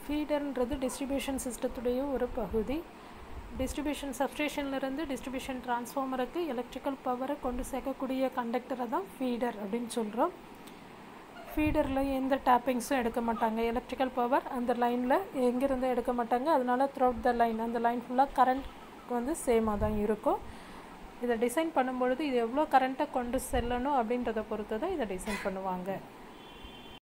ஃபீடர்ன்றது distribution சிஸ்டத்துடைய ஒரு பகுதி. டிஸ்ட்ரிபியூஷன் சப்ஸ்டேஷன்லேருந்து டிஸ்ட்ரிபியூஷன் டிரான்ஸ்ஃபார்மருக்கு எலக்ட்ரிக்கல் பவரை கொண்டு சேர்க்கக்கூடிய கண்டக்டரை தான் ஃபீடர் அப்படின்னு சொல்கிறோம். ஃபீடரில் எந்த டேப்பிங்ஸும் எடுக்க மாட்டாங்க. எலக்ட்ரிக்கல் பவர் அந்த லைனில் எங்கேருந்து எடுக்க மாட்டாங்க. அதனால் த்ரூஅவுட் த லைன், அந்த லைன் ஃபுல்லாக கரண்ட் வந்து சேமாக தான் இருக்கும். இதை டிசைன் பண்ணும்பொழுது இது எவ்வளோ கரண்ட்டை கொண்டு செல்லணும் அப்படின்றத பொறுத்து தான் இதை டிசைன் பண்ணுவாங்க.